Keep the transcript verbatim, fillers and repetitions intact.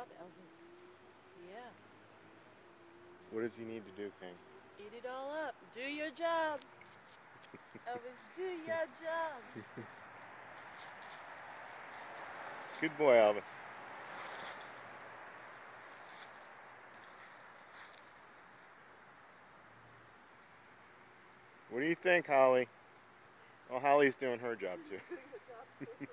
job, Elvis. Yeah. What does he need to do, King? Eat it all up. Do your job. Elvis, do your job. Good boy, Elvis. What do you think, Holly? Oh, Holly's doing her job too.